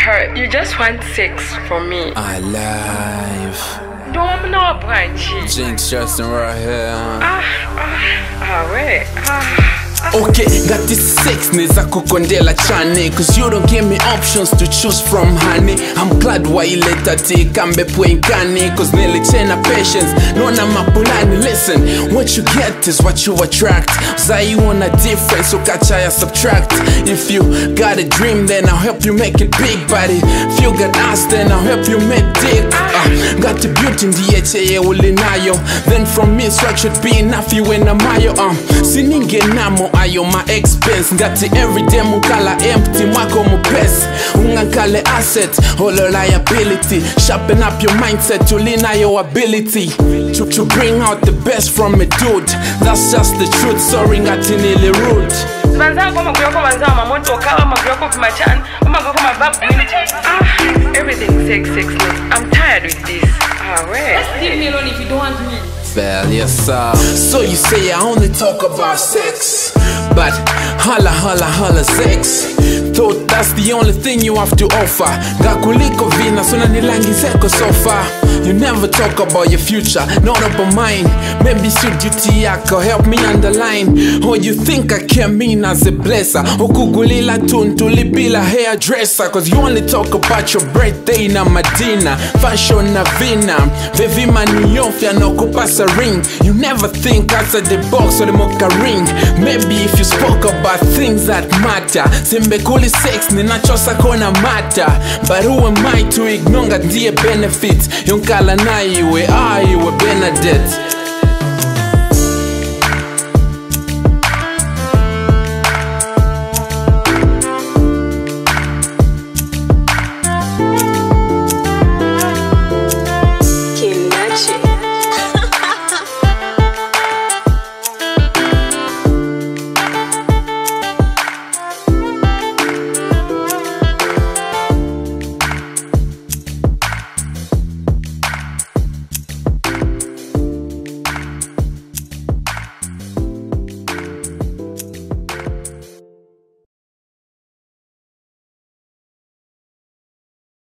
Her, you just want sex from me. I live. Don't know, Branchy. Jinx Justin right here. Wait. Okay, got this sex neza kukondela chane, cause you don't give me options to choose from, honey. I'm glad why you let her take kambe pwenkani, cause nearly chena patience nona mapulani. Listen, what you get is what you attract. Zai you want a difference, so kachaya subtract. If you got a dream, then I'll help you make it big, buddy. If you got ass, then I'll help you make dick. Got the beauty in the HAA ulinayo, then from me swag should be enough you when I'm ayo. Sininge namo ayo my expense. Ngati everyday mukala empty mwako mupes. Ungakale asset, holo liability. Sharpen up your mindset to lean on your ability to bring out the best from a dude. That's just the truth, sorry ngati nili rude. Everything sex. I'm tired with this. Just leave me alone if you don't want me. Well, yes sir. So you say I only talk about sex, but holla sex. Thought that's the only thing you have to offer. Gakuliko vina suna nilangi zeko so far. You never talk about your future, not about mine. Maybe should duty yako help me underline. Or you think I can mean as a blesser. Okugulila tuntulipila hairdresser. Cause you only talk about your birthday na madina. Fashion na vina. Vevi maniofia no kupasa ring. You never think outside the box or the mocha ring. Maybe if you spoke about things that matter. Simbekuli sex ninachosa kona matter. But who am I to ignore dear benefits? Yonkala na iwe Bernadette.